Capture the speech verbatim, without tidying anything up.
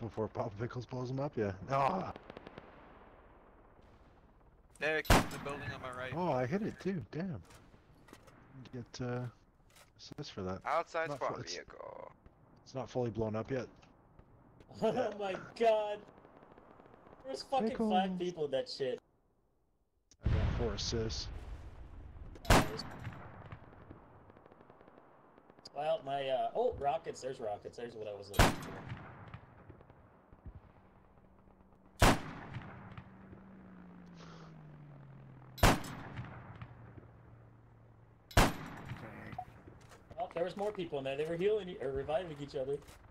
before Papa Pickles blows them up. Yeah. Ah. There, keep the building on my right. Oh, I hit it too. Damn. Get uh, assist for that. Outside Not spawn fu- it's, vehicle. it's not fully blown up yet. Oh my god. There's fucking Pickles. five people in that shit. I got four assists. Well, my, uh, oh, rockets, there's rockets, there's what I was looking for. Oh, there was more people in there, they were healing, or reviving each other.